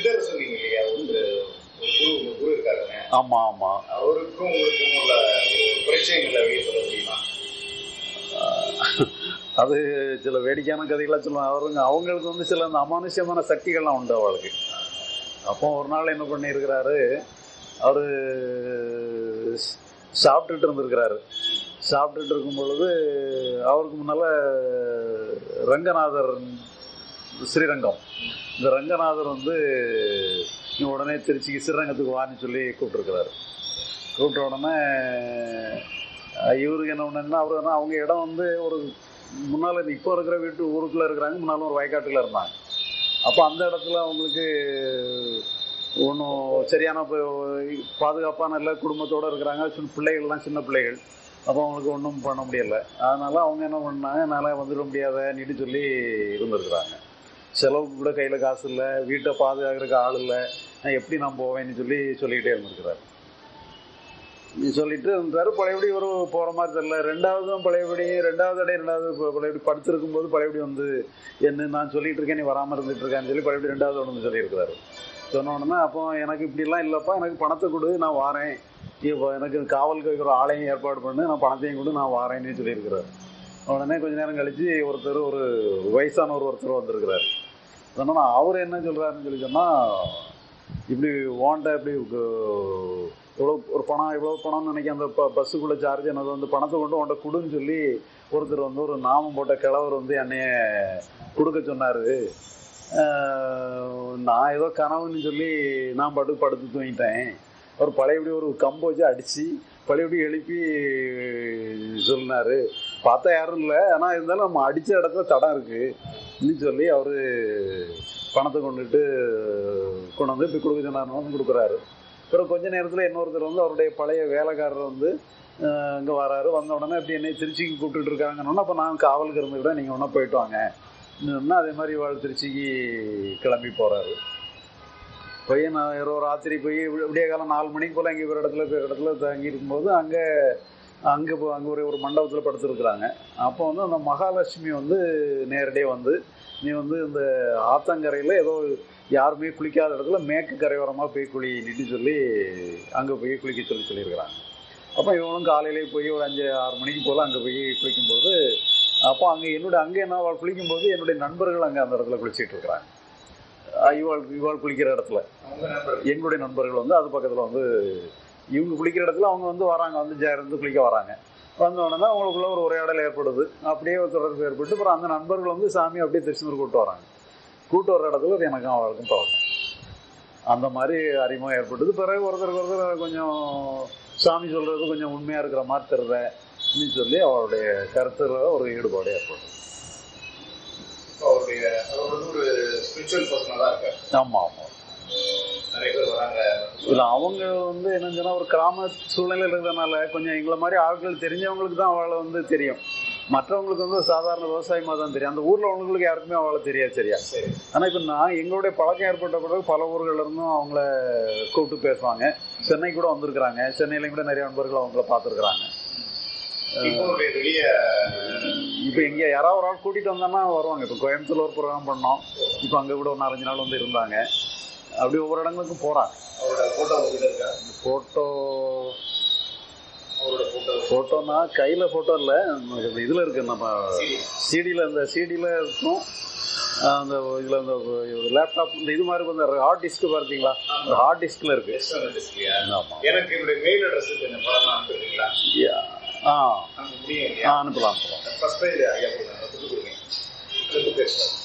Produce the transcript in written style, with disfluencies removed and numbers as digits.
சித்தர் சொன்னீங்க இல்லையா, குரு இருக்காருங்க. ஆமா ஆமா. அவருக்கும் உங்களுக்கும் உள்ள பிரச்சனைகளை வெளியே சொல்ல முடியுமா? அது சில வேடிக்கையான கதைகளாக சொல்லுவாங்க. அவங்களுக்கு வந்து சில அந்த அமானுஷ்யமான சக்திகள்லாம் உண்டு அவளுக்கு. அப்போ ஒரு நாள் என்ன பண்ணியிருக்கிறாரு, அவர் சாப்பிட்டுட்டு இருந்திருக்கிறாரு. சாப்பிட்டுட்டு இருக்கும் பொழுது அவருக்கு முன்னால் ரங்கநாதர், ஸ்ரீரங்கம், இந்த ரங்கநாதர் வந்து உடனே திருச்சிக்கு ஸ்ரீரங்கத்துக்கு வான்னு சொல்லி கூப்பிட்டுருக்கிறாரு. கூப்பிட்ட உடனே இவருக்கு என்ன பண்ணா, அவர் அவங்க இடம் வந்து ஒரு முன்னால் இப்போ இருக்கிற வீட்டு ஊருக்குள்ளே இருக்கிறாங்க, முன்னால் ஒரு வயக்காட்டில் இருந்தாங்க. அப்போ அந்த இடத்துல அவங்களுக்கு ஒன்றும் சரியான பாதுகாப்பான இல்லை, குடும்பத்தோடு இருக்கிறாங்க, பிள்ளைகள்லாம் சின்ன பிள்ளைகள். அப்போ அவங்களுக்கு ஒன்றும் பண்ண முடியலை. அதனால் அவங்க என்ன பண்ணாங்க, என்னால் வந்துட முடியாதன்னு சொல்லி இருந்திருக்கிறாங்க. செலவுக்கு கூட கையில் காசு இல்லை, வீட்டை பாதுகாக்கிறதுக்கு ஆள் இல்லை, நான் எப்படி நான் போவேன்னு சொல்லிக்கிட்டே இருந்திருக்கிறாரு. சொல்லிட்டு இருந்தாரு. பழையபடி ஒரு போகிற மாதிரி தெரியல. ரெண்டாவது பழையபடி படுத்திருக்கும் போது பழையபடி வந்து என்ன நான் சொல்லிட்டு இருக்கேன், நீ வராமல் இருந்துட்டு இருக்கான்னு சொல்லி பழையபடி ரெண்டாவது ஒன்று சொல்லியிருக்கிறாரு. சொன்ன உடனே அப்போ எனக்கு இப்படிலாம் இல்லைப்பா, எனக்கு பணத்தை கொடு, நான் வாரேன், இப்போ எனக்கு காவலுக்கு வைக்கிற ஆளையும் ஏற்பாடு பண்ணு, நான் பணத்தையும் கொடு, நான் வாரேன்னு சொல்லியிருக்கிறாரு. உடனே கொஞ்ச நேரம் கழித்து ஒருத்தர், ஒரு வயசானவர் ஒருத்தர் வந்திருக்கிறார். சொன்னால் அவர் என்ன சொல்கிறாருன்னு சொல்லி சொன்னால், இப்படி ஓண்ட இப்படி இவ்வளோ ஒரு பணம், இவ்வளோ பணம்னு நினைக்க, அந்த பஸ்ஸுக்குள்ளே சார்ஜ் என்னது வந்து பணத்தை கொண்டு உன்ட்ட கொடுன்னு சொல்லி ஒருத்தர் வந்து, ஒரு நாமம் போட்ட கிழவர் வந்து என்னைய கொடுக்க சொன்னார். நான் ஏதோ கனவுன்னு சொல்லி நான் படுத்து தூங்கிட்டேன். அவர் பழையபடி ஒரு கம்பு வச்சு அடித்து பழையபடி எழுப்பி சொன்னார். பார்த்தா யாரும் இல்லை, ஆனால் இருந்தாலும் நம்ம அடித்த இடத்துல தடம் இருக்குன்னு சொல்லி அவர் பணத்தை கொண்டு வந்து இப்படி கொடுக்க சொன்னார்னு வந்து கொடுக்குறாரு. அப்புறம் கொஞ்ச நேரத்தில் இன்னொருத்தர் வந்து அவருடைய பழைய வேலைக்காரர் வந்து இங்கே வராரு. வந்த உடனே இப்படி என்னை திருச்சிக்கு கூப்பிட்டுட்டு இருக்காங்கன்னா, அப்போ நான் காவலுக்கு இருந்துக்கிட்டேன், நீங்கள் ஒன்றா போயிட்டு வாங்க இன்னும். அதே மாதிரி இவாள் திருச்சிக்கு கிளம்பி போகிறாரு. போய் நான் ஒரு ராத்திரி போய் விடிய காலம் 4 மணிக்கு போல் இங்கே ஒரு இடத்துல தங்கி இருக்கும்போது அங்கே ஒரு மண்டபத்தில் படுத்துருக்குறாங்க. அப்போ வந்து அந்த மகாலட்சுமி வந்து நேரடியாக வந்து, நீ வந்து இந்த ஆத்தங்கரையில் ஏதோ யாருமே குளிக்காத இடத்துல மேற்கு கரையோரமாக போய் குளின்னு சொல்லி அங்கே போய் குளிக்க சொல்லியிருக்கிறாங்க. அப்போ இவங்களும் காலையிலே போய் ஒரு 5-6 மணிக்கு போல் அங்கே போய் குளிக்கும்போது, அப்போ அங்கே என்ன குளிக்கும்போது என்னுடைய நண்பர்கள் அங்கே அந்த இடத்துல குளிச்சுட்டு இருக்கிறாங்க. இவாள் குளிக்கிற இடத்துல எங்களுடைய நண்பர்கள் வந்து அது பக்கத்தில் வந்து இவங்க குளிக்கிற இடத்துல அவங்க வந்து வராங்க, வந்து சேர்ந்து குளிக்க வராங்க. வந்த உடனே அவங்களுக்குள்ள ஒரு உரையாடல் ஏற்படுது. அப்படியே ஒரு தொடர்பு ஏற்பட்டு அப்புறம் அந்த நண்பர்கள் வந்து சாமி அப்படியே திருச்செந்தூர் கூப்பிட்டு வராங்க. கூட்டு வர இடத்துல எனக்கும் அவளுக்கும் பழக்கம். அந்த மாதிரி அறிமுகம் ஏற்பட்டது. பிறகு ஒருத்தருக்கு கொஞ்சம் சாமி சொல்கிறது கொஞ்சம் உண்மையாக இருக்கிற மாதிரி தெரியுதுன்னு சொல்லி அவருடைய கருத்துல ஒரு ஈடுபாடு ஏற்பட்டது. ஆமாம் ஆமாம். இல்லை அவங்க வந்து என்னன்னு சொன்னால், ஒரு கிராம சூழ்நிலையில் இருக்கிறதுனால கொஞ்சம் எங்களை மாதிரி ஆட்கள் தெரிஞ்சவங்களுக்கு தான் அவளை வந்து தெரியும். மற்றவங்களுக்கு வந்து சாதாரண விவசாயமாக தான் தெரியும். அந்த ஊரில் அவங்களுக்கு யாருக்குமே அவளை தெரியாது சரியா. ஆனால் இப்போ எங்களுடைய பழக்கம் ஏற்பட்ட பிறகு பல ஊர்கள் இருந்தும் அவங்கள கூப்பிட்டு பேசுவாங்க. சென்னை கூட வந்திருக்கிறாங்க. சென்னையிலையும் கூட நிறைய நண்பர்கள் அவங்கள பார்த்துருக்குறாங்க. இப்போ இங்கே யாராவது ஒரு ஆள் கூட்டிகிட்டு வந்தோன்னா வருவாங்க. இப்போ கோயம்புத்தூர்ல ஒரு ப்ரோக்ராம் பண்ணோம், இப்போ அங்கே கூட ஒரு 4-5 நாள் வந்து இருந்தாங்க. அப்படி ஒவ்வொரு இடங்களுக்கும் போகிறாங்க. ஃபோட்டோனா கையில் ஃபோட்டோ இல்லை, இதில் இருக்குது, நம்ம சிடியில் இருக்கும். அந்த இதில் இந்த லேப்டாப் இந்த இது மாதிரி கொஞ்சம் ஹார்ட் டிஸ்க்கு பார்த்தீங்களா, அந்த ஹார்ட் டிஸ்கில் இருக்குது. ஆமாம். அனுப்பலாம்.